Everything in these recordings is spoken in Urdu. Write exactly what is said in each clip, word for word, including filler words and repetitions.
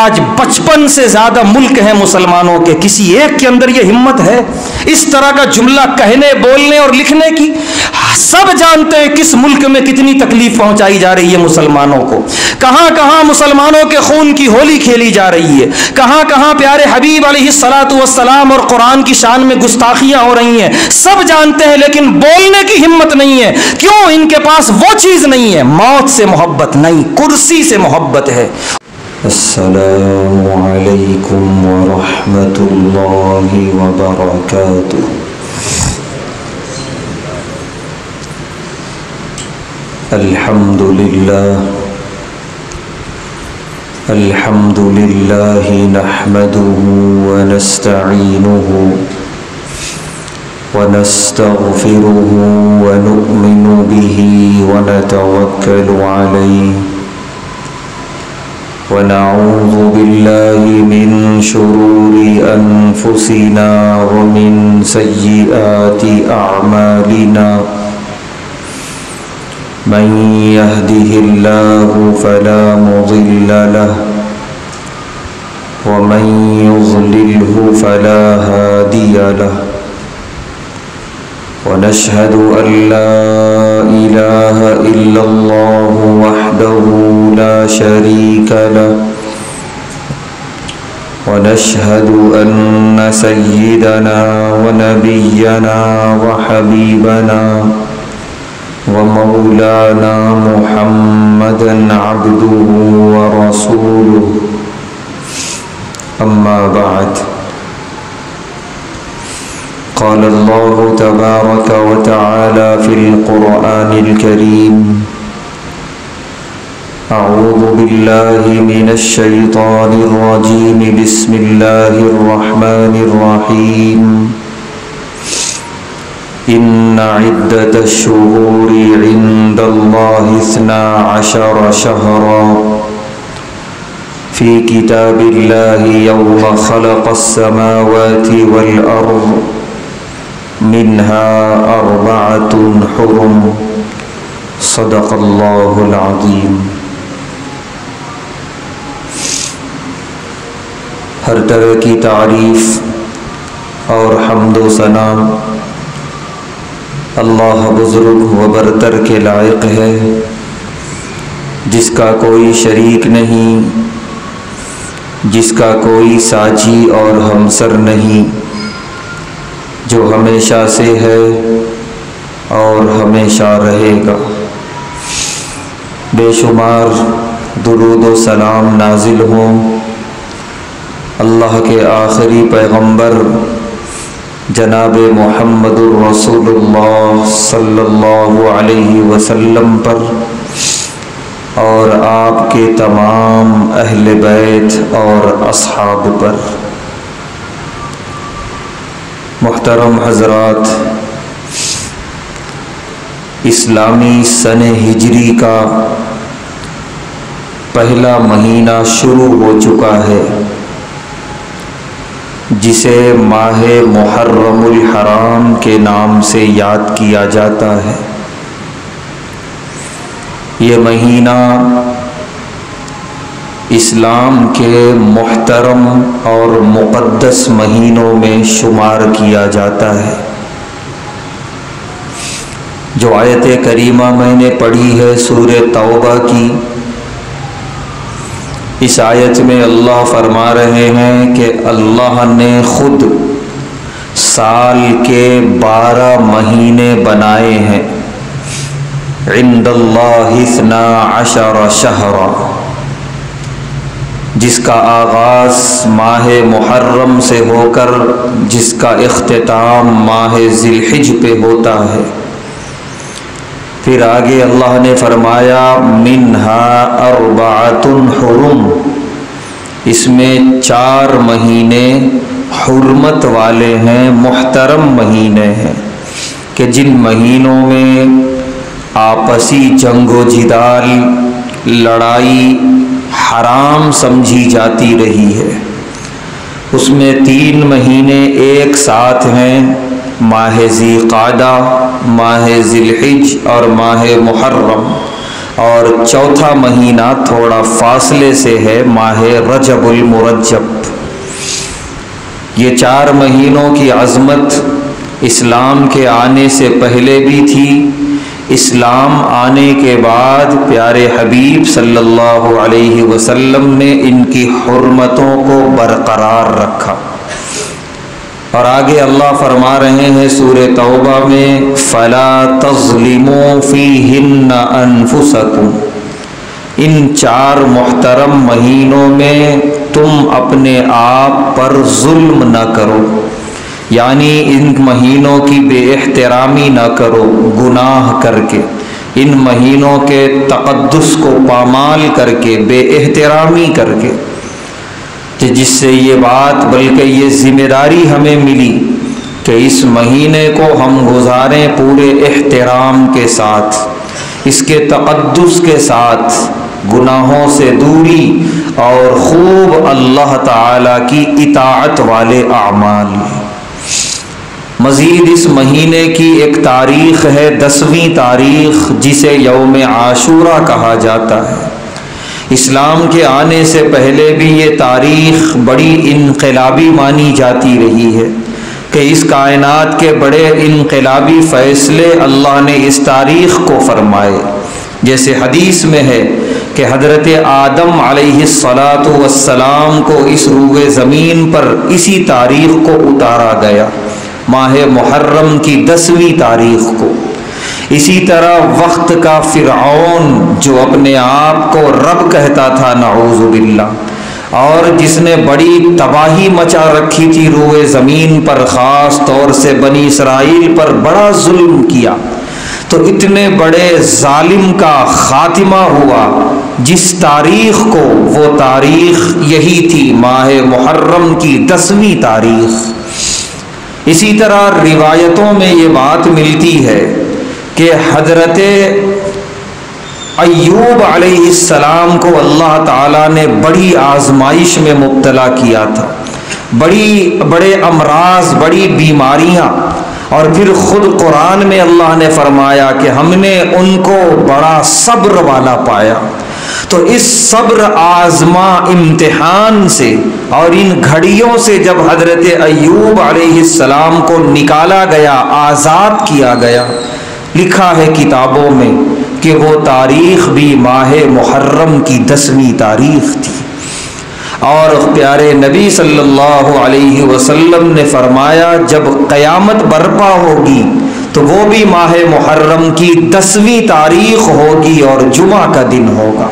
آج پچپن سے زیادہ ملک ہیں مسلمانوں کے، کسی ایک کے اندر یہ ہمت ہے اس طرح کا جملہ کہنے، بولنے اور لکھنے کی؟ سب جانتے ہیں کس ملک میں کتنی تکلیف پہنچائی جا رہی ہے مسلمانوں کو، کہاں کہاں مسلمانوں کے خون کی ہولی کھیلی جا رہی ہے، کہاں کہاں پیارے حبیب علیہ الصلاۃ والسلام اور قرآن کی شان میں گستاخیاں ہو رہی ہیں، سب جانتے ہیں، لیکن بولنے کی ہمت نہیں ہے۔ کیوں؟ ان کے پاس وہ چیز نہیں ہے، موت سے محبت نہیں، کرسی سے محبت ہے۔ السلام علیکم ورحمۃ اللہ وبرکاتہ۔ الحمد للہ الحمد للہ نحمده ونستعینه ونستغفره ونؤمن به ونتوکل علیہ ونعوذ باللہ من شرور انفسنا ومن سیئات اعمالنا، من يهده الله فلا مضل له ومن يضلله فلا هادي له، ونشهد أن لا إله إلا الله وحده لا شريك له، ونشهد أن سيدنا ونبينا وحبيبنا ومولانا محمدا عبده ورسوله، أما بعد، قال الله تبارك وتعالى في القرآن الكريم: أعوذ بالله من الشيطان الرجيم، بسم الله الرحمن الرحيم، إن عدة الشهور عند الله اثنا عشر شهرا في كتاب الله يوم خلق السماوات والأرض منها أربعة حرم، صدق الله العظيم۔ ہر طرح کی تعریف اور حمد و ثنا اللہ بزرگ و برتر کے لائق ہے، جس کا کوئی شریک نہیں، جس کا کوئی ساجی اور ہمسر نہیں، جو ہمیشہ سے ہے اور ہمیشہ رہے گا۔ بے شمار درود و سلام نازل ہوں اللہ کے آخری پیغمبر جناب محمد الرسول اللہ صلی اللہ علیہ وسلم پر اور آپ کے تمام اہل بیت اور اصحاب پر۔ محترم حضرات، اسلامی سن ہجری کا پہلا مہینہ شروع ہو چکا ہے، جسے ماہ محرم الحرام کے نام سے یاد کیا جاتا ہے۔ یہ مہینہ اسلام کے محترم اور مقدس مہینوں میں شمار کیا جاتا ہے۔ جو آیت کریمہ میں نے پڑھی ہے سورہ توبہ کی، اس آیت میں اللہ فرما رہے ہیں کہ اللہ نے خود سال کے بارہ مہینے بنائے ہیں، عند اللہ اثنا عشر شہرا، جس کا آغاز ماہ محرم سے ہو کر جس کا اختتام ماہ ذی الحجہ پہ ہوتا ہے۔ پھر آگے اللہ نے فرمایا منہا اربعۃ حرم، اس میں چار مہینے حرمت والے ہیں، محترم مہینے ہیں، کہ جن مہینوں میں آپسی جنگ و جدال، لڑائی حرام سمجھی جاتی رہی ہے۔ اس میں تین مہینے ایک ساتھ ہیں، ماہ ذی قعدہ، ماہ ذی الحجہ اور ماہ محرم، اور چوتھا مہینہ تھوڑا فاصلے سے ہے، ماہ رجب المرجب۔ یہ چار مہینوں کی عظمت اسلام کے آنے سے پہلے بھی تھی، اسلام آنے کے بعد پیارے حبیب صلی اللہ علیہ وسلم نے ان کی حرمتوں کو برقرار رکھا۔ اور آگے اللہ فرما رہے ہیں سورہ توبہ میں، فَلَا تَظْلِمُوا فِيهِنَّ أَنفُسَكُمْ، ان چار محترم مہینوں میں تم اپنے آپ پر ظلم نہ کرو، یعنی ان مہینوں کی بے احترامی نہ کرو گناہ کر کے، ان مہینوں کے تقدس کو پامال کر کے، بے احترامی کر کے، جس سے یہ بات بلکہ یہ ذمہ داری ہمیں ملی کہ اس مہینے کو ہم گزاریں پورے احترام کے ساتھ، اس کے تقدس کے ساتھ، گناہوں سے دوری اور خوب اللہ تعالی کی اطاعت والے اعمال۔ مزید اس مہینے کی ایک تاریخ ہے، دسویں تاریخ، جسے یوم عاشورہ کہا جاتا ہے۔ اسلام کے آنے سے پہلے بھی یہ تاریخ بڑی انقلابی مانی جاتی رہی ہے کہ اس کائنات کے بڑے انقلابی فیصلے اللہ نے اس تاریخ کو فرمائے۔ جیسے حدیث میں ہے کہ حضرت آدم علیہ الصلاۃ والسلام کو اس روئے زمین پر اسی تاریخ کو اتارا گیا، ماہ محرم کی دسویں تاریخ کو۔ اسی طرح وقت کا فرعون جو اپنے آپ کو رب کہتا تھا، نعوذ باللہ، اور جس نے بڑی تباہی مچا رکھی تھی روئے زمین پر، خاص طور سے بنی اسرائیل پر بڑا ظلم کیا، تو اتنے بڑے ظالم کا خاتمہ ہوا جس تاریخ کو، وہ تاریخ یہی تھی، ماہ محرم کی دسویں تاریخ۔ اسی طرح روایتوں میں یہ بات ملتی ہے کہ حضرت ایوب علیہ السلام کو اللہ تعالیٰ نے بڑی آزمائش میں مبتلا کیا تھا، بڑی بڑے امراض، بڑی بیماریاں، اور پھر خود قرآن میں اللہ نے فرمایا کہ ہم نے ان کو بڑا صبر والا پایا۔ تو اس صبر آزما امتحان سے اور ان گھڑیوں سے جب حضرت ایوب علیہ السلام کو نکالا گیا، آزاد کیا گیا، لکھا ہے کتابوں میں کہ وہ تاریخ بھی ماہ محرم کی دسویں تاریخ تھی۔ اور پیارے نبی صلی اللہ علیہ وسلم نے فرمایا جب قیامت برپا ہوگی تو وہ بھی ماہ محرم کی دسویں تاریخ ہوگی اور جمعہ کا دن ہوگا۔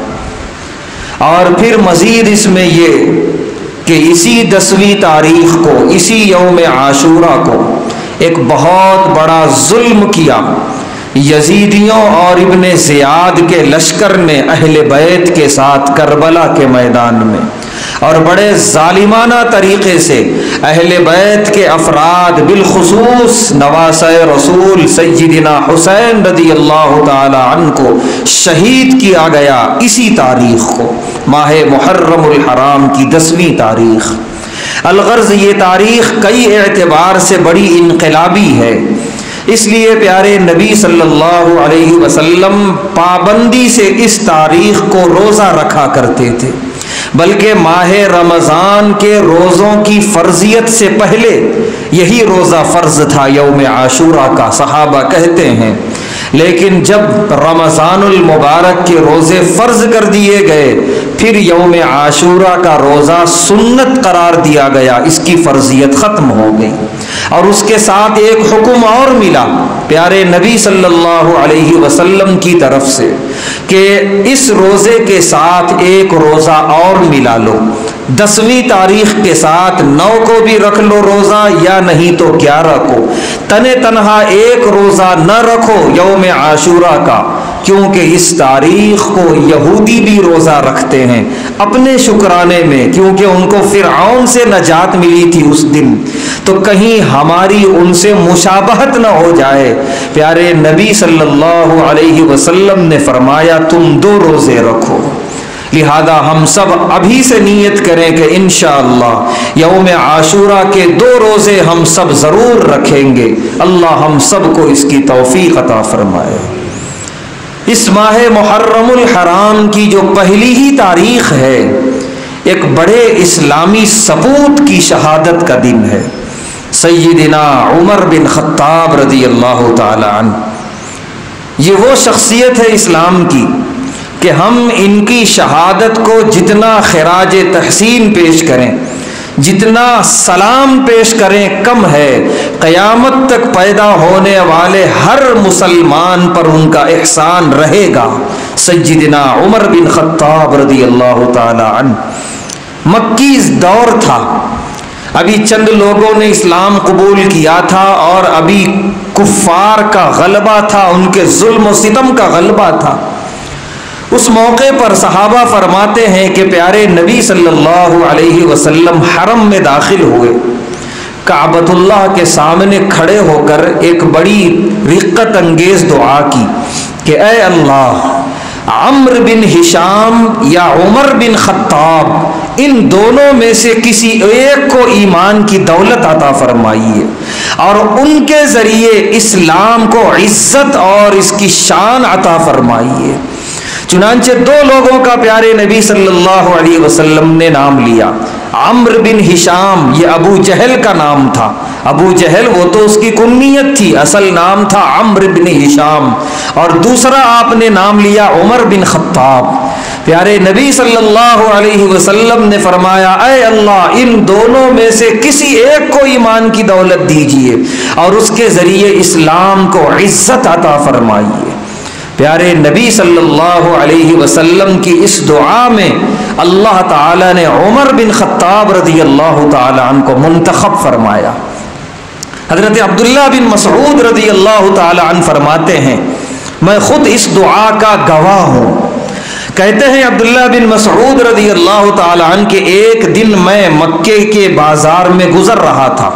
اور پھر مزید اس میں یہ کہ اسی دسویں تاریخ کو، اسی یوم عاشورہ کو ایک بہت بڑا ظلم کیا یزیدیوں اور ابن زیاد کے لشکر نے اہل بیت کے ساتھ کربلا کے میدان میں، اور بڑے ظالمانہ طریقے سے اہل بیت کے افراد، بالخصوص نواسۂ رسول سیدنا حسین رضی اللہ تعالی عنہ کو شہید کیا گیا اسی تاریخ کو، ماہ محرم الحرام کی دسویں تاریخ۔ الغرض یہ تاریخ کئی اعتبار سے بڑی انقلابی ہے، اس لیے پیارے نبی صلی اللہ علیہ وسلم پابندی سے اس تاریخ کو روزہ رکھا کرتے تھے، بلکہ ماہ رمضان کے روزوں کی فرضیت سے پہلے یہی روزہ فرض تھا یوم عاشورہ کا، صحابہ کہتے ہیں۔ لیکن جب رمضان المبارک کے روزے فرض کر دیے گئے، پھر یوم عاشورہ کا روزہ سنت قرار دیا گیا، اس کی فرضیت ختم ہو گئی۔ اور اس کے ساتھ ایک حکم اور ملا پیارے نبی صلی اللہ علیہ وسلم کی طرف سے کہ اس روزے کے ساتھ ایک روزہ اور ملا لو، دسویں تاریخ کے ساتھ نو کو بھی رکھ لو روزہ، یا نہیں تو گیارہ کو، تنے تنہا ایک روزہ نہ رکھو یوم عاشورہ کا، کیونکہ اس تاریخ کو یہودی بھی روزہ رکھتے ہیں اپنے شکرانے میں، کیونکہ ان کو فرعون سے نجات ملی تھی اس دن، تو کہیں ہماری ان سے مشابہت نہ ہو جائے۔ پیارے نبی صلی اللہ علیہ وسلم نے فرمایا تم دو روزے رکھو، لہذا ہم سب ابھی سے نیت کریں کہ انشاءاللہ یوم عاشورہ کے دو روزے ہم سب ضرور رکھیں گے۔ اللہ ہم سب کو اس کی توفیق عطا فرمائے۔ اس ماہ محرم الحرام کی جو پہلی ہی تاریخ ہے ایک بڑے اسلامی سپوت کی شہادت کا دن ہے۔ سیدنا عمر بن خطاب رضی اللہ تعالی عنہ، یہ وہ شخصیت ہے اسلام کی کہ ہم ان کی شہادت کو جتنا خراج تحسین پیش کریں، جتنا سلام پیش کریں کم ہے۔ قیامت تک پیدا ہونے والے ہر مسلمان پر ان کا احسان رہے گا۔ سیدنا عمر بن خطاب رضی اللہ تعالی عنہ، مکی دور تھا، ابھی چند لوگوں نے اسلام قبول کیا تھا اور ابھی کفار کا غلبہ تھا، ان کے ظلم و ستم کا غلبہ تھا۔ اس موقع پر صحابہ فرماتے ہیں کہ پیارے نبی صلی اللہ علیہ وسلم حرم میں داخل ہوئے، کعبۃ اللہ کے سامنے کھڑے ہو کر ایک بڑی رقت انگیز دعا کی کہ اے اللہ، عمرو بن ہشام یا عمر بن خطاب، ان دونوں میں سے کسی ایک کو ایمان کی دولت عطا فرمائیے اور ان کے ذریعے اسلام کو عزت اور اس کی شان عطا فرمائیے۔ چنانچہ دو لوگوں کا پیارے نبی صلی اللہ علیہ وسلم نے نام لیا۔ عمرو بن ہشام، یہ ابو جہل کا نام تھا، ابو جہل وہ تو اس کی کنیت تھی، اصل نام تھا عمرو بن ہشام، اور دوسرا آپ نے نام لیا عمر بن خطاب۔ پیارے نبی صلی اللہ علیہ وسلم نے فرمایا اے اللہ، ان دونوں میں سے کسی ایک کو ایمان کی دولت دیجیے اور اس کے ذریعے اسلام کو عزت عطا فرمائیے۔ پیارے نبی صلی اللہ علیہ وسلم کی اس دعا میں اللہ تعالیٰ نے عمر بن خطاب رضی اللہ تعالیٰ عنہ کو منتخب فرمایا۔ حضرت عبداللہ بن مسعود رضی اللہ تعالیٰ عنہ فرماتے ہیں میں خود اس دعا کا گواہ ہوں۔ کہتے ہیں عبداللہ بن مسعود رضی اللہ تعالیٰ عنہ کہ ایک دن میں مکے کے بازار میں گزر رہا تھا،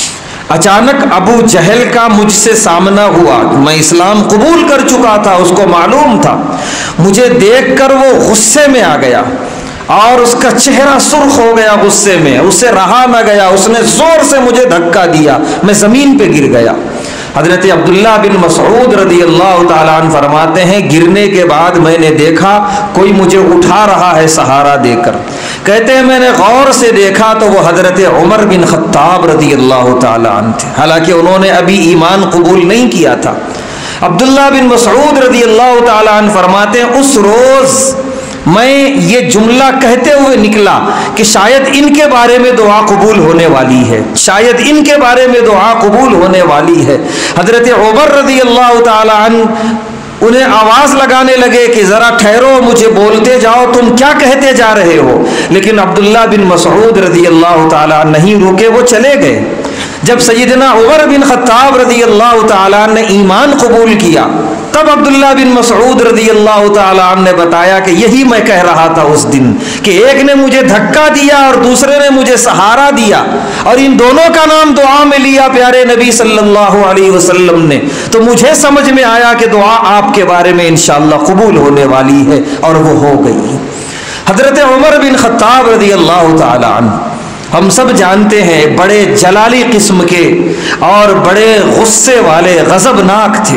اچانک ابو جہل کا مجھ سے سامنا ہوا۔ میں اسلام قبول کر چکا تھا، اس کو معلوم تھا، مجھے دیکھ کر وہ غصے میں آ گیا اور اس کا چہرہ سرخ ہو گیا غصے میں، اسے رہا نہ گیا، اس نے زور سے مجھے دھکا دیا، میں زمین پہ گر گیا۔ حضرت عبداللہ بن مسعود رضی اللہ تعالیٰ عنہ فرماتے ہیں گرنے کے بعد میں نے دیکھا کوئی مجھے اٹھا رہا ہے سہارا دے کر۔ کہتے ہیں میں نے غور سے دیکھا تو وہ حضرت عمر بن خطاب رضی اللہ تعالیٰ عنہ تھے، حالانکہ انہوں نے ابھی ایمان قبول نہیں کیا تھا۔ عبداللہ بن مسعود رضی اللہ تعالیٰ عنہ فرماتے ہیں اس روز میں یہ جملہ کہتے ہوئے نکلا کہ شاید ان کے بارے میں دعا قبول ہونے والی ہے، شاید ان کے بارے میں دعا قبول ہونے والی ہے۔ حضرت عمر رضی اللہ تعالیٰ عنہ انہیں آواز لگانے لگے کہ ذرا ٹھہرو، مجھے بولتے جاؤ، تم کیا کہتے جا رہے ہو؟ لیکن عبداللہ بن مسعود رضی اللہ تعالیٰ عنہ نہیں روکے، وہ چلے گئے۔ جب سیدنا عمر بن خطاب رضی اللہ تعالیٰ عنہ نے ایمان قبول کیا تب عبداللہ بن مسعود رضی اللہ تعالیٰ عنہ نے بتایا کہ یہی میں کہہ رہا تھا اس دن کہ ایک نے مجھے دھکا دیا اور دوسرے نے مجھے سہارا دیا اور ان دونوں کا نام دعا میں لیا پیارے نبی صلی اللہ علیہ وسلم نے، تو مجھے سمجھ میں آیا کہ دعا آپ کے بارے میں انشاءاللہ قبول ہونے والی ہے، اور وہ ہو گئی۔ حضرت عمر بن خطاب رضی اللہ تعالیٰ عنہ ہم سب جانتے ہیں بڑے جلالی قسم کے اور بڑے غصے والے، غضبناک تھے۔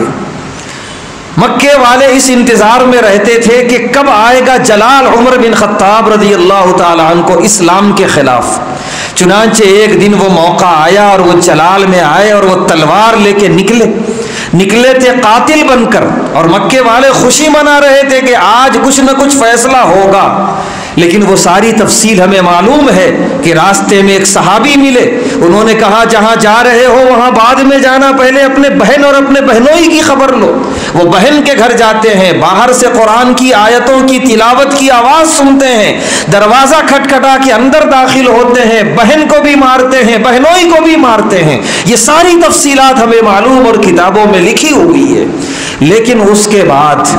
مکے والے اس انتظار میں رہتے تھے کہ کب آئے گا جلال عمر بن خطاب رضی اللہ تعالیٰ عنہ کو اسلام کے خلاف۔ چنانچہ ایک دن وہ موقع آیا اور وہ جلال میں آئے اور وہ تلوار لے کے نکلے نکلے تھے قاتل بن کر، اور مکے والے خوشی منا رہے تھے کہ آج کچھ نہ کچھ فیصلہ ہوگا۔ لیکن وہ ساری تفصیل ہمیں معلوم ہے کہ راستے میں ایک صحابی ملے، انہوں نے کہا جہاں جا رہے ہو وہاں بعد میں جانا، پہلے اپنے بہن اور اپنے بہنوئی کی خبر لو۔ وہ بہن کے گھر جاتے ہیں، باہر سے قرآن کی آیتوں کی تلاوت کی آواز سنتے ہیں، دروازہ کھٹکھٹا کے اندر داخل ہوتے ہیں، بہن کو بھی مارتے ہیں، بہنوئی کو بھی مارتے ہیں۔ یہ ساری تفصیلات ہمیں معلوم اور کتابوں میں لکھی ہوئی ہے۔ لیکن اس کے بعد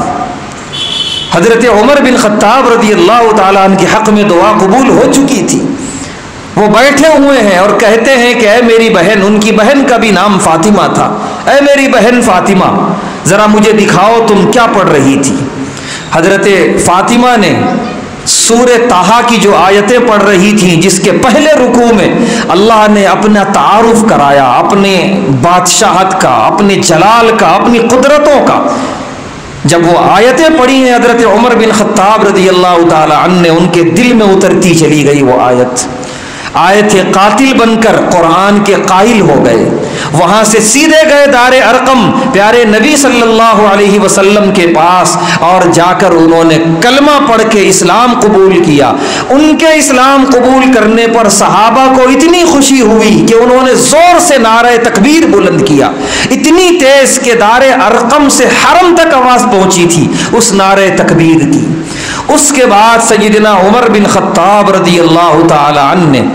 حضرت عمر بن خطاب رضی اللہ تعالیٰ عنہ کے حق میں دعا قبول ہو چکی تھی۔ وہ بیٹھے ہوئے ہیں اور کہتے ہیں کہ اے میری بہن، ان کی بہن کا بھی نام فاطمہ تھا، اے میری بہن فاطمہ ذرا مجھے دکھاؤ تم کیا پڑھ رہی تھی۔ حضرت فاطمہ نے سورہ طٰہٰ کی جو آیتیں پڑھ رہی تھیں، جس کے پہلے رکوع میں اللہ نے اپنا تعارف کرایا، اپنے بادشاہت کا، اپنے جلال کا، اپنی قدرتوں کا۔ جب وہ آیتیں پڑھی ہیں حضرت عمر بن خطاب رضی اللہ تعالی عنہ نے، ان کے دل میں اترتی چلی گئی وہ آیت. آئے تھے قاتل بن کر، قرآن کے قائل ہو گئے. وہاں سے سیدھے گئے دار ارقم پیارے نبی صلی اللہ علیہ وسلم کے پاس، اور جا کر انہوں نے کلمہ پڑھ کے اسلام قبول کیا. ان کے اسلام قبول کرنے پر صحابہ کو اتنی خوشی ہوئی کہ انہوں نے زور سے نعرہ تکبیر بلند کیا، اتنی تیز کہ دار ارقم سے حرم تک آواز پہنچی تھی اس نعرہ تکبیر کی. اس کے بعد سیدنا عمر بن خطاب رضی اللہ تعالی عنہ نے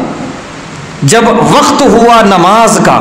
جب وقت ہوا نماز کا،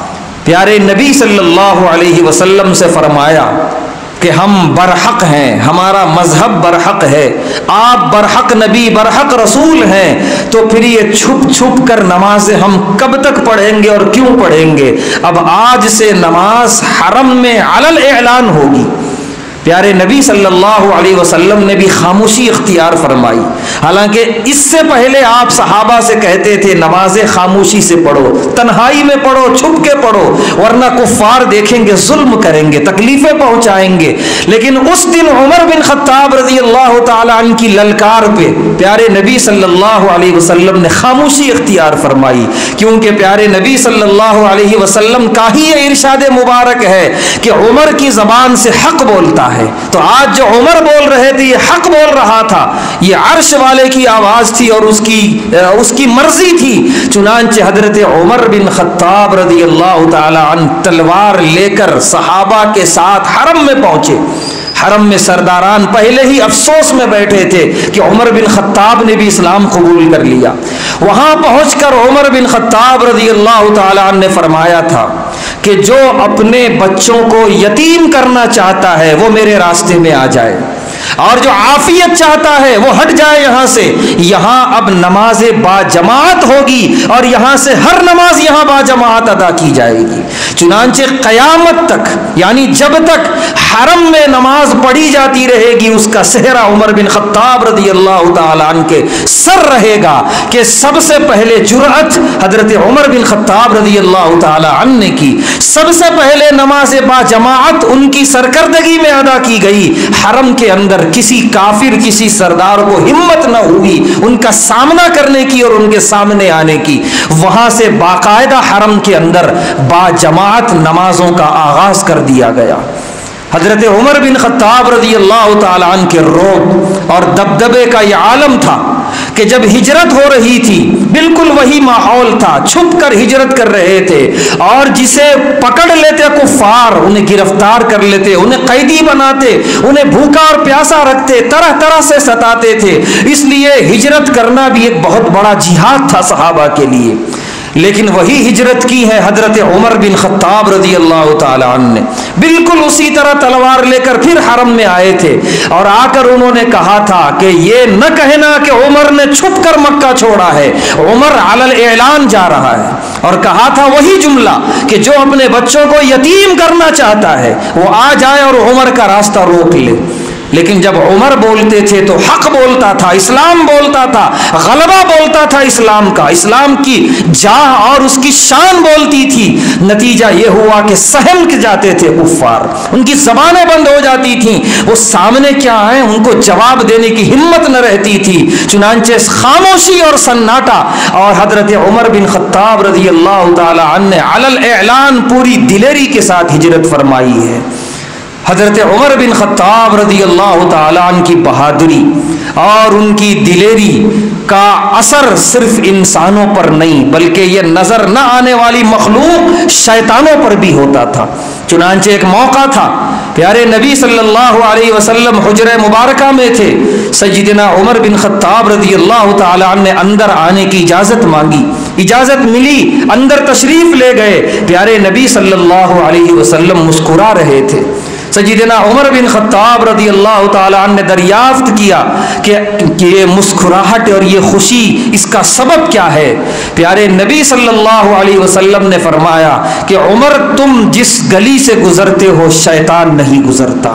پیارے نبی صلی اللہ علیہ وسلم سے فرمایا کہ ہم برحق ہیں، ہمارا مذہب برحق ہے، آپ برحق نبی برحق رسول ہیں، تو پھر یہ چھپ چھپ کر نمازیں ہم کب تک پڑھیں گے اور کیوں پڑھیں گے؟ اب آج سے نماز حرم میں علل اعلان ہوگی. پیارے نبی صلی اللہ علیہ وسلم نے بھی خاموشی اختیار فرمائی. حالانکہ اس سے پہلے آپ صحابہ سے کہتے تھے نمازیں خاموشی سے پڑھو، تنہائی میں پڑھو، چھپ کے پڑھو، ورنہ کفار دیکھیں گے، ظلم کریں گے، تکلیفیں پہنچائیں گے. لیکن اس دن عمر بن خطاب رضی اللہ تعالی عنہ کی للکار پہ پیارے نبی صلی اللہ علیہ وسلم نے خاموشی اختیار فرمائی، کیونکہ پیارے نبی صلی اللہ علیہ وسلم کا ہی یہ ارشاد مبارک ہے کہ عمر کی زبان سے حق بولتا ہے. تو آج جو عمر بول رہے تھے یہ حق بول رہا تھا، یہ عرش والے کی آواز تھی اور اس کی اس کی مرضی تھی. چنانچہ حضرت عمر بن خطاب رضی اللہ تعالی عنہ تلوار لے کر صحابہ کے ساتھ حرم میں پہنچے. حرم میں سرداران پہلے ہی افسوس میں بیٹھے تھے کہ عمر بن خطاب نے بھی اسلام قبول کر لیا. وہاں پہنچ کر عمر بن خطاب رضی اللہ تعالی عنہ نے فرمایا تھا کہ جو اپنے بچوں کو یتیم کرنا چاہتا ہے وہ میرے راستے میں آ جائے، اور جو عافیت چاہتا ہے وہ ہٹ جائے یہاں سے. یہاں اب نماز با جماعت ہوگی اور یہاں سے ہر نماز یہاں با جماعت ادا کی جائے گی. چنانچہ قیامت تک، یعنی جب تک حرم میں نماز پڑھی جاتی رہے گی، اس کا صحرا عمر بن خطاب رضی اللہ تعالی عنہ کے سر رہے گا کہ سب سے پہلے جرأت حضرت عمر بن خطاب رضی اللہ تعالی عنہ نے کی. سب سے پہلے نماز با جماعت ان کی سرکردگی میں ادا کی گئی. حرم کے اندر کسی کافر کسی سردار کو ہمت نہ ہوئی ان کا سامنا کرنے کی اور ان کے سامنے آنے کی. وہاں سے باقاعدہ حرم کے اندر با جماعت نمازوں کا آغاز کر دیا گیا. حضرت عمر بن خطاب رضی اللہ تعالی عنہ کے رعب اور دبدبے کا یہ عالم تھا کہ جب ہجرت ہو رہی تھی بالکل وہی ماحول تھا، چھپ کر ہجرت کر رہے تھے، اور جسے پکڑ لیتے کفار انہیں گرفتار کر لیتے، انہیں قیدی بناتے، انہیں بھوکا اور پیاسا رکھتے، طرح طرح سے ستاتے تھے. اس لیے ہجرت کرنا بھی ایک بہت بڑا جہاد تھا صحابہ کے لیے. لیکن وہی ہجرت کی ہے حضرت عمر بن خطاب رضی اللہ تعالی عنہ نے. بالکل اسی طرح تلوار لے کر پھر حرم میں آئے تھے، اور آ کر انہوں نے کہا تھا کہ یہ نہ کہنا کہ عمر نے چھپ کر مکہ چھوڑا ہے، عمر علل اعلان جا رہا ہے. اور کہا تھا وہی جملہ کہ جو اپنے بچوں کو یتیم کرنا چاہتا ہے وہ آ جائے اور عمر کا راستہ روک لے. لیکن جب عمر بولتے تھے تو حق بولتا تھا، اسلام بولتا تھا، غلبہ بولتا تھا اسلام کا، اسلام کی جاہ اور اس کی شان بولتی تھی. نتیجہ یہ ہوا کہ سہم کے جاتے تھے کفار، ان کی زبانیں بند ہو جاتی تھیں، وہ سامنے کیا آئے ان کو جواب دینے کی ہمت نہ رہتی تھی. چنانچہ خاموشی اور سناٹا، اور حضرت عمر بن خطاب رضی اللہ تعالی عنہ نے علل اعلان پوری دلیری کے ساتھ ہجرت فرمائی ہے. حضرت عمر بن خطاب رضی اللہ تعالیٰ عنہ کی بہادری اور ان کی دلیری کا اثر صرف انسانوں پر نہیں بلکہ یہ نظر نہ آنے والی مخلوق شیطانوں پر بھی ہوتا تھا. چنانچہ ایک موقع تھا، پیارے نبی صلی اللہ علیہ وسلم حجرہ مبارکہ میں تھے، سیدنا عمر بن خطاب رضی اللہ تعالیٰ عنہ نے اندر آنے کی اجازت مانگی، اجازت ملی، اندر تشریف لے گئے. پیارے نبی صلی اللہ علیہ وسلم مسکرا رہے تھے. سیدنا عمر بن خطاب رضی اللہ تعالیٰ عنہ نے دریافت کیا کہ یہ مسکراہٹ اور یہ خوشی اس کا سبب کیا ہے. پیارے نبی صلی اللہ علیہ وسلم نے فرمایا کہ عمر تم جس گلی سے گزرتے ہو شیطان نہیں گزرتا،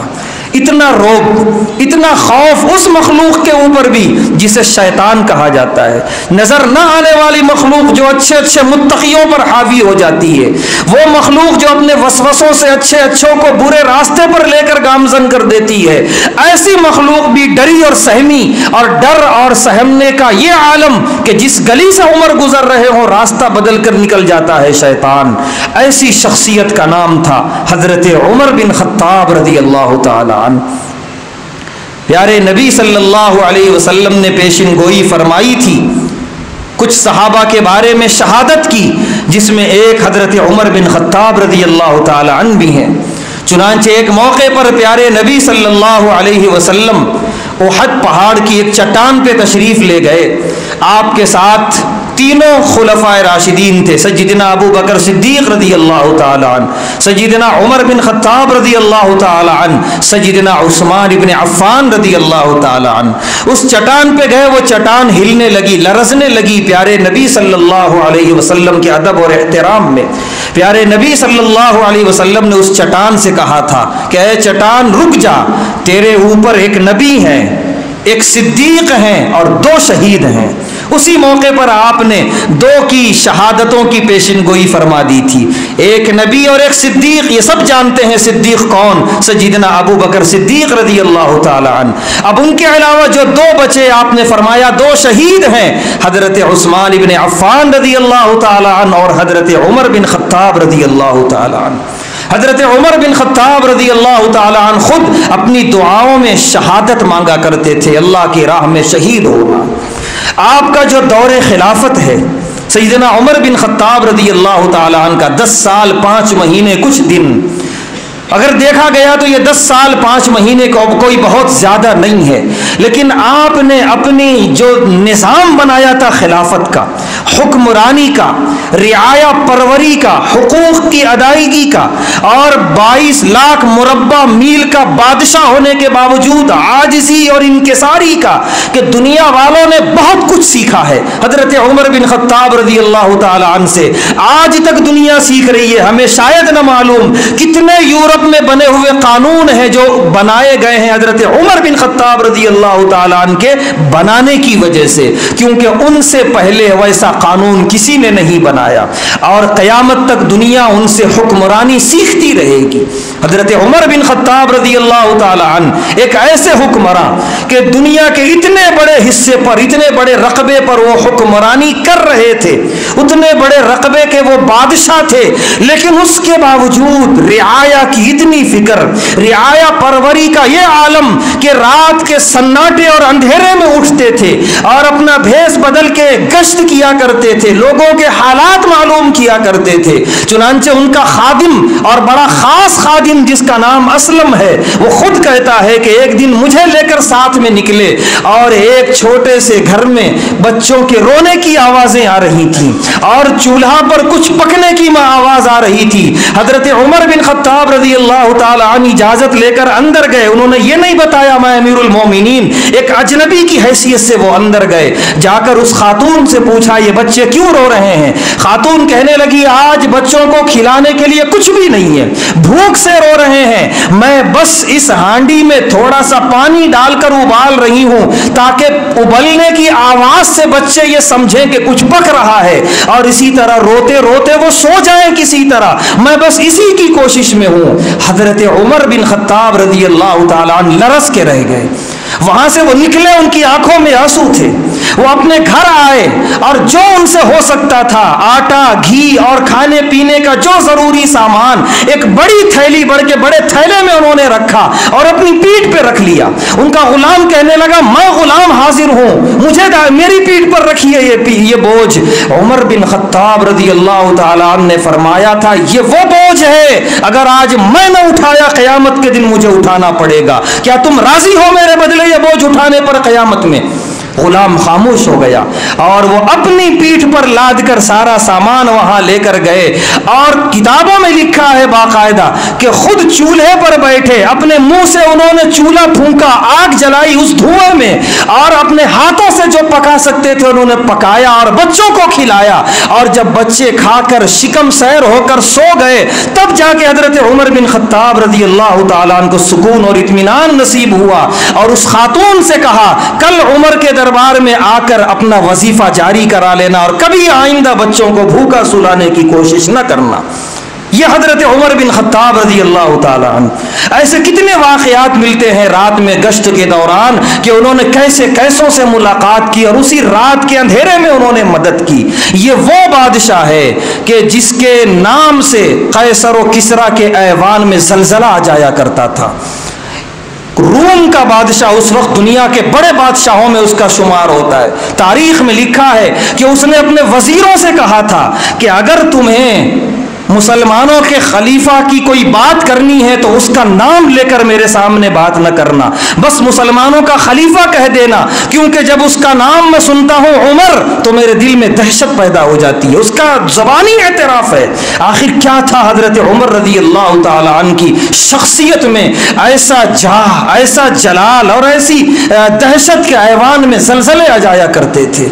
اتنا روب، اتنا خوف اس مخلوق کے اوپر بھی جسے شیطان کہا جاتا ہے، نظر نہ آنے والی مخلوق جو اچھے اچھے متقیوں پر حاوی ہو جاتی ہے، وہ مخلوق جو اپنے وسوسوں سے اچھے اچھوں کو برے راستے پر لے کر گامزن کر دیتی ہے، ایسی مخلوق بھی ڈری اور سہمی، اور ڈر اور سہمنے کا یہ عالم کہ جس گلی سے عمر گزر رہے ہوں راستہ بدل کر نکل جاتا ہے شیطان، ایسی شخصیت کا نام تھا حضرت عمر بن خطاب رضی اللہ تعالی عنہ۔ پیارے نبی صلی اللہ علیہ وسلم نے پیشن گوئی فرمائی تھی، کچھ صحابہ کے بارے میں شہادت کی، جس میں ایک حضرت عمر بن خطاب رضی اللہ تعالی عنہ بھی ہیں۔ چنانچہ ایک موقع پر پیارے نبی صلی اللہ علیہ وسلم احد پہاڑ کی ایک چٹان پہ تشریف لے گئے، آپ کے ساتھ تینوں خلفائے راشدین تھے، سیدنا ابو بکر صدیق رضی اللہ تعالی عنہ، سیدنا عمر بن خطاب رضی اللہ تعالی عنہ، سیدنا عثمان بن عفان رضی اللہ تعالی عنہ۔ اس چٹان پہ گئے، وہ چٹان ہلنے لگی، لرزنے لگی پیارے نبی صلی اللہ علیہ وسلم کے ادب اور احترام میں۔ پیارے نبی صلی اللہ علیہ وسلم نے اس چٹان سے کہا تھا کہ اے چٹان رک جا، تیرے اوپر ایک نبی ہے، ایک صدیق ہیں اور دو شہید ہیں۔ اسی موقع پر آپ نے دو کی شہادتوں کی پیشن گوئی فرما دی تھی، ایک نبی اور ایک صدیق۔ یہ سب جانتے ہیں صدیق کون، سیدنا ابو بکر صدیق رضی اللہ تعالی عنہ۔ اب ان کے علاوہ جو دو بچے آپ نے فرمایا دو شہید ہیں، حضرت عثمان بن عفان رضی اللہ تعالی عنہ اور حضرت عمر بن خطاب رضی اللہ تعالی عنہ۔ حضرت عمر بن خطاب رضی اللہ تعالی عنہ خود اپنی دعاؤں میں شہادت مانگا کرتے تھے، اللہ کی راہ میں شہید ہونا۔ آپ کا جو دور خلافت ہے سیدنا عمر بن خطاب رضی اللہ تعالی عنہ کا، دس سال پانچ مہینے کچھ دن، اگر دیکھا گیا تو یہ دس سال پانچ مہینے کو کوئی بہت زیادہ نہیں ہے، لیکن آپ نے اپنی جو نظام بنایا تھا خلافت کا، حکمرانی کا، رعایا پروری کا، حقوق کی ادائیگی کا، اور بائیس لاکھ مربع میل کا بادشاہ ہونے کے باوجود عاجزی اور انکساری کا، کہ دنیا والوں نے بہت کچھ سیکھا ہے حضرت عمر بن خطاب رضی اللہ تعالی عنہ سے، آج تک دنیا سیکھ رہی ہے۔ ہمیں شاید نہ معلوم کتنے یورپ میں بنے ہوئے قانون ہیں جو بنائے گئے ہیں حضرت عمر بن خطاب رضی اللہ تعالی عنہ کے بنانے کی وجہ سے، کیونکہ ان سے پہلے ویسا قانون کسی نے نہیں بنایا، اور قیامت تک دنیا ان سے حکمرانی سیکھتی رہے گی۔ حضرت عمر بن خطاب رضی اللہ تعالی عنہ ایک ایسے حکمراں کہ دنیا کے اتنے بڑے حصے پر، اتنے بڑے رقبے پر وہ حکمرانی کر رہے تھے، اتنے بڑے رقبے کے وہ بادشاہ تھے، لیکن اس کے باوجود رعایا کی اتنی فکر، رعایا پروری کا یہ عالم کہ رات کے سناٹے اور اندھیرے میں اٹھتے تھے اور اپنا بھیس بدل کے گشت کیا کرتے تھے، لوگوں کے حالات معلوم کیا کرتے تھے۔ چنانچہ ان کا خادم اور بڑا خاص خادم جس کا نام اسلم ہے، وہ خود کہتا ہے کہ ایک دن مجھے لے کر ساتھ میں نکلے اور ایک چھوٹے سے گھر میں بچوں کے رونے کی آوازیں آ رہی تھیں اور چولہا پر کچھ پکنے کی آواز آ رہی تھی۔ حضرت عمر بن خطاب رضی اللہ تعالی عنہ اجازت لے کر اندر گئے، انہوں نے یہ نہیں بتایا میں امیر المومنین، ایک اجنبی کی حیثیت سے وہ اندر گئے، جا کر اس خاتون سے پوچھا یہ بچے کیوں رو رہے ہیں؟ خاتون کہنے لگی آج بچوں کو کھلانے کے لیے کچھ بھی نہیں ہے، بھوک سے رو رہے ہیں، میں بس اس ہانڈی میں تھوڑا سا پانی ڈال کر ابال رہی ہوں تاکہ ابلنے کی آواز سے بچے یہ سمجھیں کہ کچھ پک رہا ہے اور اسی طرح روتے روتے وہ سو جائیں کسی طرح، میں بس اسی کی کوشش میں ہوں۔ حضرت عمر بن خطاب رضی اللہ تعالیٰ عنہ لرز کے رہ گئے، وہاں سے وہ نکلے، ان کی آنکھوں میں آنسو تھے، وہ اپنے گھر آئے اور جو ان سے ہو سکتا تھا آٹا، گھی اور کھانے پینے کا جو ضروری سامان ایک بڑی تھیلی بڑھ کے بڑے تھیلے میں انہوں نے رکھا اور اپنی پیٹھ پہ رکھ لیا۔ ان کا غلام کہنے لگا میں غلام حاضر ہوں، مجھے میری پیٹھ پر رکھیے یہ یہ بوجھ۔ عمر بن خطاب رضی اللہ تعالیٰ عنہ نے فرمایا تھا یہ وہ بوجھ ہے اگر آج میں نہ اٹھایا قیامت کے دن مجھے اٹھانا پڑے گا، کیا تم راضی ہو میرے بدلے یہ بوجھ اٹھانے پر قیامت میں؟ غلام خاموش ہو گیا اور وہ اپنی پیٹھ پر لاد کر سارا سامان وہاں لے کر گئے، اور کتابوں میں لکھا ہے باقاعدہ کہ خود چولہے پر بیٹھے اپنے منہ سے انہوں نے چولہا پھونکا، آگ جلائی اس دھوئیں میں، اور اپنے ہاتھوں سے جو پکا سکتے تھے انہوں نے پکایا اور بچوں کو کھلایا، اور جب بچے کھا کر شکم سیر ہو کر سو گئے تب جا کے حضرت عمر بن خطاب رضی اللہ تعالیٰ عنہ کو سکون اور اطمینان نصیب ہوا، اور اس خاتون سے کہا کل عمر کے دربار میں آ کر اپنا وظیفہ جاری کرا لینا اور کبھی آئندہ بچوں کو بھوکا سلانے کی کوشش نہ کرنا۔ یہ حضرت عمر بن خطاب رضی اللہ تعالیٰ عنہ، ایسے کتنے واقعات ملتے ہیں رات میں گشت کے دوران کہ انہوں نے کیسے کیسوں سے ملاقات کی اور اسی رات کے اندھیرے میں انہوں نے مدد کی۔ یہ وہ بادشاہ ہے کہ جس کے نام سے قیصر و کسریٰ کے ایوان میں زلزلہ آ جایا کرتا تھا۔ روم کا بادشاہ اس وقت دنیا کے بڑے بادشاہوں میں اس کا شمار ہوتا ہے۔ تاریخ میں لکھا ہے کہ اس نے اپنے وزیروں سے کہا تھا کہ اگر تمہیں مسلمانوں کے خلیفہ کی کوئی بات کرنی ہے تو اس کا نام لے کر میرے سامنے بات نہ کرنا، بس مسلمانوں کا خلیفہ کہہ دینا، کیونکہ جب اس کا نام میں سنتا ہوں عمر تو میرے دل میں دہشت پیدا ہو جاتی ہے۔ اس کا زبانی اعتراف ہے۔ آخر کیا تھا حضرت عمر رضی اللہ تعالی عنہ کی شخصیت میں ایسا جاہ، ایسا جلال اور ایسی دہشت کے ایوان میں زلزلے آ جایا کرتے تھے۔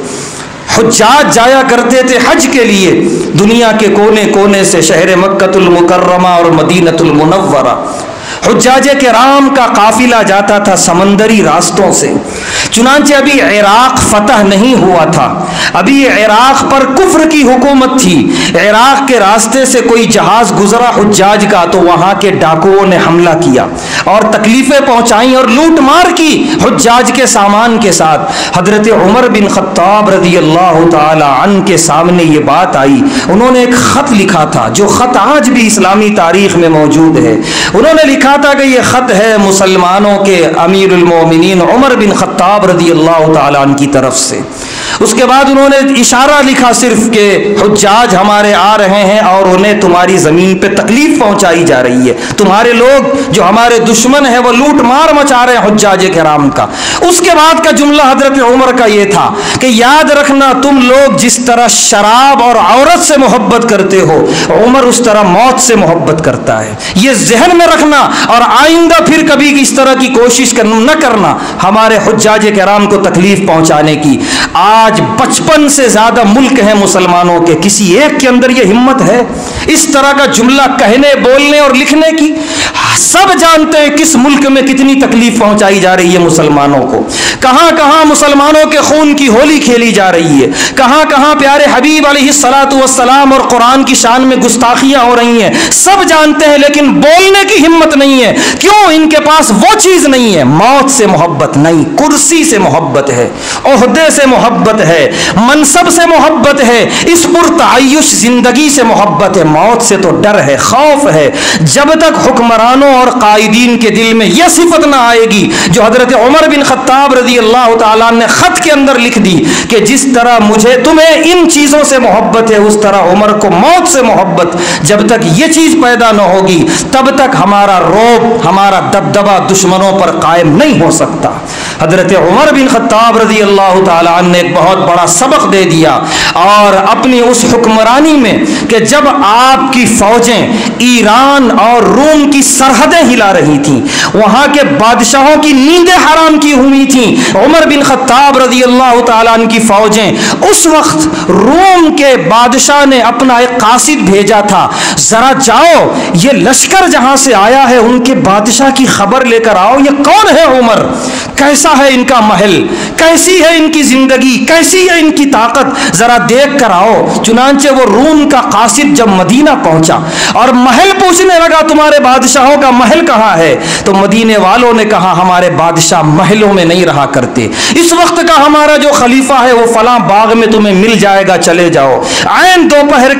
حجاج جایا کرتے تھے حج کے لیے دنیا کے کونے کونے سے شہر مکۃ المکرمہ اور مدینۃ المنورہ۔ حجاج کرام کا قافلہ جاتا تھا سمندری راستوں سے، چنانچہ ابھی عراق فتح نہیں ہوا تھا، ابھی عراق پر کفر کی حکومت تھی۔ عراق کے راستے سے کوئی جہاز گزرا حجاج کا تو وہاں کے ڈاکوؤں نے حملہ کیا اور تکلیفیں پہنچائیں اور لوٹ مار کی حجاج کے سامان کے ساتھ۔ حضرت عمر بن خطاب رضی اللہ تعالی عنہ کے سامنے یہ بات آئی، انہوں نے ایک خط لکھا تھا جو خط آج بھی اسلامی تاریخ میں موجود ہے۔ انہوں نے لکھا تھا کہ یہ خط ہے مسلمانوں کے امیر المومنین عمر بن خطاب رضی اللہ تعالیٰ عنہ کی طرف سے۔ اس کے بعد انہوں نے اشارہ لکھا صرف کہ حجاج ہمارے آ رہے ہیں اور انہیں تمہاری زمین پہ تکلیف پہنچائی جا رہی ہے، تمہارے لوگ جو ہمارے دشمن ہیں وہ لوٹ مار مچا رہے ہیں حجاج کرام کا۔ اس کے بعد کا جملہ حضرت عمر کا یہ تھا کہ یاد رکھنا تم لوگ جس طرح شراب اور عورت سے محبت کرتے ہو عمر اس طرح موت سے محبت کرتا ہے، یہ ذہن میں رکھنا اور آئندہ پھر کبھی اس طرح کی کوشش نہ کرنا ہمارے حجاج کرام کو تکلیف پہنچانے کی۔ آج بچپن سے زیادہ ملک ہیں مسلمانوں کے، کسی ایک کے اندر یہ ہمت ہے اس طرح کا جملہ کہنے بولنے اور لکھنے کی؟ سب جانتے ہیں کس ملک میں کتنی تکلیف پہنچائی جا رہی ہے مسلمانوں کو، کہاں کہاں مسلمانوں کے خون کی ہولی کھیلی جا رہی ہے، کہاں کہاں پیارے حبیب علیہ الصلاۃ والسلام اور قرآن کی شان میں گستاخیاں ہو رہی ہیں، سب جانتے ہیں لیکن بولنے کی ہمت نہیں ہے۔ کیوں؟ ان کے پاس وہ چیز نہیں ہے، موت سے محبت نہیں، کرسی سے محبت ہے، عہدے سے محبت ہے، منصب سے محبت ہے، اس پرتعیش زندگی سے محبت ہے، موت سے تو ڈر ہے، خوف ہے۔ جب تک حکمرانوں اور قائدین کے دل میں یہ صفت نہ آئے گی جو حضرت عمر بن خطاب رضی اللہ تعالیٰ نے خط کے اندر لکھ دی کہ جس طرح مجھے تمہیں ان چیزوں سے محبت ہے اس طرح عمر کو موت سے محبت، جب تک یہ چیز پیدا نہ ہوگی تب تک ہمارا روب، ہمارا دبدبہ دشمنوں پر قائم نہیں ہو سکتا۔ حضرت عمر بن خطاب رضی اللہ تعالیٰ عنہ نے ایک بہت بڑا سبق دے دیا اور اپنی اس حکمرانی میں کہ جب آپ کی فوجیں ایران اور روم کی سرحدیں ہلا رہی تھیں، وہاں کے بادشاہوں کی نیندیں حرام کی ہوئی تھیں، عمر بن خطاب رضی اللہ تعالیٰ عنہ کی فوجیں اس وقت روم کے بادشاہ نے اپنا ایک قاصد بھیجا تھا، ذرا جاؤ یہ لشکر جہاں سے آیا ہے ان کے بادشاہ کی خبر لے کر آؤ، یہ کون ہے عمر، کیسا ہے ان کا محل، کیسی ہے ان کی زندگی، کیسی ہے ان کی طاقت، ذرا دیکھ کر آؤ۔ چنانچہ وہ روم کا قاصد جب مدینہ پہنچا اور محل پوچھنے لگا تمہارے بادشاہوں کا محل کہاں ہے، تو مدینے والوں نے کہا ہمارے بادشاہ محلوں میں نہیں رہا کرتے، اس وقت کا ہمارا جو خلیفہ ہے وہ فلاں باغ میں تمہیں مل جائے گا، چلے جاؤ۔ عین دوپہر کا وقت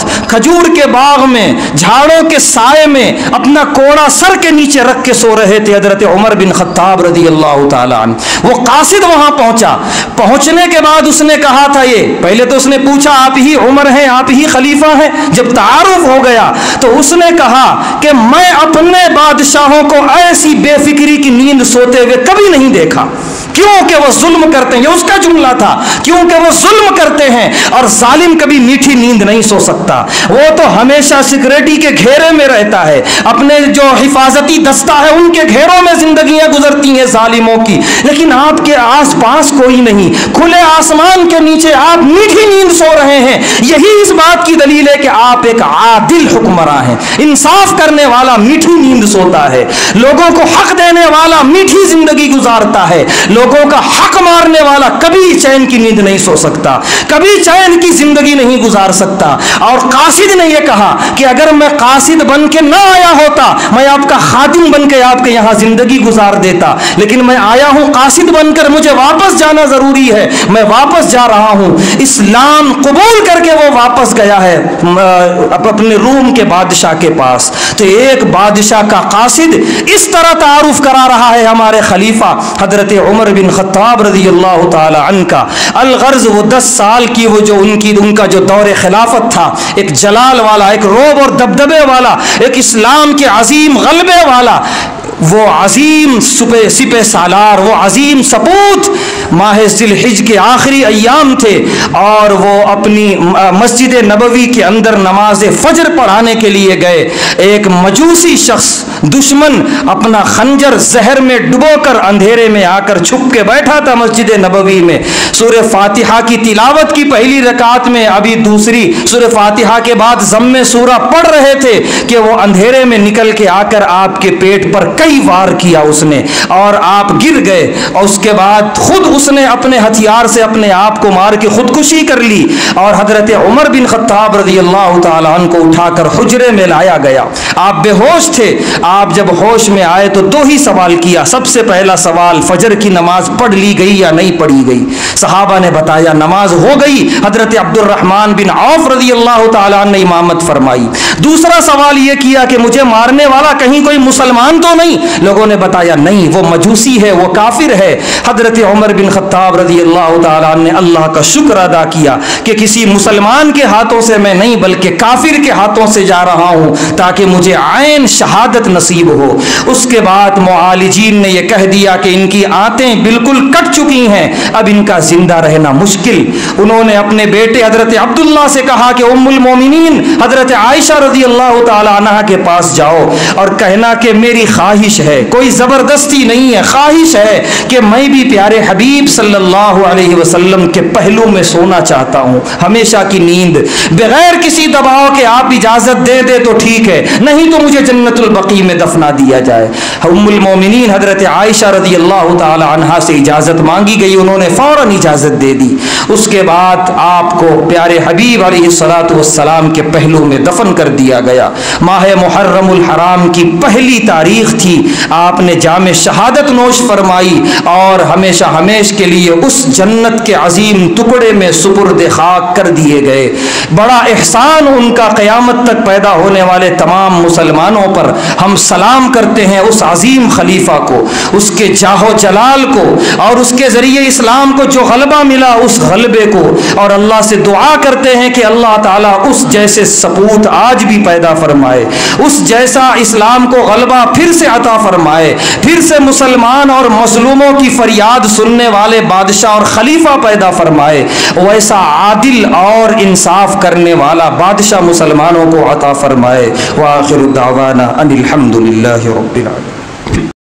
کھجور کے باغ میں جھاڑوں کے سائے میں اپنا کوڑا سر کے نیچے رکھ کے سو رہے تھے حضرت عمر بن خطاب رضی اللہ تعالیٰ عنہ. وہ قاصد وہاں پہنچا. پہنچنے کے بعد اس نے کہا تھا, یہ پہلے تو اس نے پوچھا آپ ہی عمر ہیں, آپ ہی خلیفہ ہیں. جب تعارف ہو گیا تو اس نے کہا کہ میں اپنے بادشاہوں کو ایسی بے فکری کی نیند سوتے ہوئے کبھی نہیں دیکھا, کیونکہ وہ ظلم کرتے ہیں. یہ اس کا جملہ تھا, کیونکہ وہ ظلم کرتے ہیں اور ظالم کبھی میٹھی نیند نہیں سو سکتا. وہ تو ہمیشہ سیکورٹی کے گھیرے میں رہتا ہے, اپنے جو حفاظتی دستہ ہے ان کے گھیروں میں زندگیاں گزرتی ہیں ظالموں کی, لیکن آپ کے آس پاس کوئی نہیں, کھلے آسمان کے نیچے آپ میٹھی نیند سو رہے ہیں. یہی اس بات کی دلیل ہے کہ آپ ایک عادل حکمراں ہیں. انصاف کرنے والا میٹھی نیند سوتا ہے, لوگوں کو حق دینے والا میٹھی زندگی گزارتا ہے. لوگوں کا حق مارنے والا کبھی چین کی نیند نہیں سو سکتا, کبھی چین کی زندگی نہیں گزار سکتا. اور قاصد نے یہ کہا کہ اگر میں قاصد بن کے نہ آیا ہوتا, میں آپ کا خادم بن کے آپ کے یہاں زندگی گزار دیتا, لیکن میں آیا ہوں قاصد بن کر, مجھے واپس جانا ضروری ہے, میں واپس جا رہا ہوں. اسلام قبول کر کے وہ واپس گیا ہے اپنے روم کے بادشاہ کے پاس. تو ایک بادشاہ کا قاصد اس طرح تعارف کرا رہا ہے ہمارے خلیفہ حضرت عمر بن خطاب رضی اللہ تعالی عنہ کا. الغرض وہ دس سال کی وہ جو ان کی ان کا جو دور خلافت تھا, ایک جلال والا, ایک روب اور دبدبے والا, ایک اسلام کے عظیم غلبے والا, وہ عظیم سپہ سپہ سالار, وہ عظیم سپوت ماہ ذی الحجہ کے آخری ایام تھے, اور وہ اپنی مسجد نبوی کے اندر نماز فجر پڑھانے کے لیے گئے. ایک مجوسی شخص دشمن اپنا خنجر زہر میں ڈبو کر اندھیرے میں آ کر چھپ کے بیٹھا تھا مسجد نبوی میں. سورہ فاتحہ کی تلاوت کی پہلی رکعت میں, ابھی دوسری سورہ فاتحہ کے بعد ضم سورہ پڑھ رہے تھے کہ وہ اندھیرے میں نکل کے آ کر آپ کے پیٹ پر کئی وار کیا اس نے, اور آپ گر گئے. اور اس کے بعد خود اس نے اپنے ہتھیار سے اپنے آپ کو مار کے خودکشی کر لی, اور حضرت عمر بن خطاب رضی اللہ تعالیٰ عنہ کو اٹھا کر حجرے میں لایا گیا. آپ بے ہوش تھے. آپ جب ہوش میں آئے تو دو ہی سوال کیا. سب سے پہلا سوال, فجر کی نماز پڑھ لی گئی یا نہیں پڑھی گئی؟ صحابہ نے بتایا نماز ہو گئی. حضرت عبد الرحمن بن عوف رضی اللہ تعالیٰ عنہ نے امامت فرمائی. دوسرا سوال یہ کیا کہ مجھے مارنے والا کہیں کوئی مسلمان تو نہیں؟ لوگوں نے بتایا نہیں, وہ مجوسی ہے, وہ کافر ہے. حضرت عمر بن خطاب رضی اللہ تعالیٰ عنہ نے اللہ کا شکر ادا کیا کہ کسی مسلمان کے ہاتھوں سے میں نہیں بلکہ کافر کے ہاتھوں سے جا رہا ہوں تاکہ مجھے عین شہادت نصیب ہو. اس کے بعد معالجین نے یہ کہہ دیا کہ ان کی آنتیں بالکل کٹ چکی ہیں, اب ان کا زندہ رہنا مشکل. انہوں نے اپنے بیٹے حضرت عبداللہ سے کہا کہ ام المومنین حضرت عائشہ رضی اللہ تعالی عنہا کے پاس جاؤ اور کہنا کہ میری خواہش ہے, کوئی زبردستی نہیں ہے, خواہش ہے کہ میں بھی پیارے حبیب صلی اللہ علیہ وسلم کے پہلو میں سونا چاہتا ہوں, ہمیشہ کی نیند, بغیر کسی دباؤ کے آپ اجازت دے دے تو ٹھیک ہے, نہیں تو مجھے جنت البقیع میں دفنا دیا جائے. ام المومنین حضرت عائشہ رضی اللہ تعالی عنہا سے اجازت مانگی گئی, انہوں نے فوراً اجازت دے دی. اس کے بعد آپ کو پیارے حبیب علیہ الصلوۃ والسلام کے پہلو میں دفن کر دیا گیا. ماہ محرم الحرام کی پہلی تاریخ تھی, آپ نے جام شہادت نوش فرمائی اور ہمیشہ ہمیش کے لیے اس جنت کے عظیم ٹکڑے میں سپرد خاک کر دیے گئے. بڑا احسان ان کا قیامت تک پیدا ہونے والے تمام مسلمانوں پر. ہم سلام کرتے ہیں اس عظیم خلیفہ کو, اس کے جاہ و جلال کو, اور اس کے ذریعے اسلام کو جو غلبہ ملا اس غلبے کو, اور اللہ سے دعا کرتے ہیں کہ اللہ تعالیٰ اس جیسے سپوت آج بھی پیدا فرمائے, اس جیسا اسلام کو غلبہ پھر سے عطا فرمائے, پھر سے مسلمان اور مظلوموں کی فریاد سننے والے بادشاہ اور خلیفہ پیدا فرمائے, ویسا عادل اور انصاف کرنے والا بادشاہ مسلمانوں کو عطا فرمائے. وآخر دعوانا ان الحمد للہ رب العالمین.